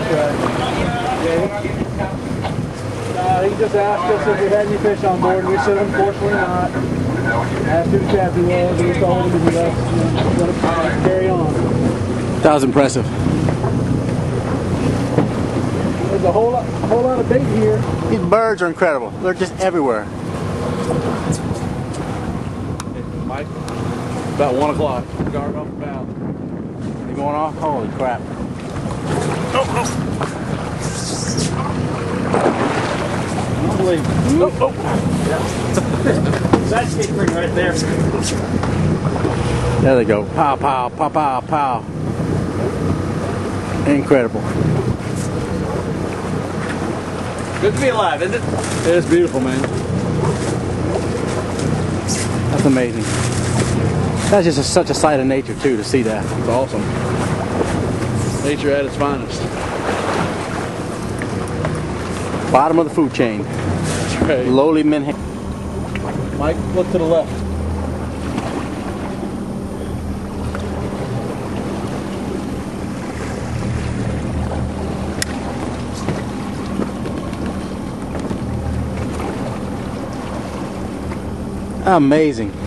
He just asked us if we had any fish on board, and we said unfortunately not. Asked who the captain was, and we told him to let us carry on. That was impressive. There's a whole lot of bait here. These birds are incredible. They're just everywhere. Hey, Mike, about 1 o'clock. Guard off the bow. They going off? Holy crap. Unbelievable. That's the ring right there. There they go. Pow, pow, pow, pow, pow. Incredible. Good to be alive, isn't it? It's beautiful, man. That's amazing. That's just such a sight of nature, too, to see that. It's awesome. Nature at its finest. Bottom of the food chain. That's right. Lowly men. Mike, look to the left. Amazing.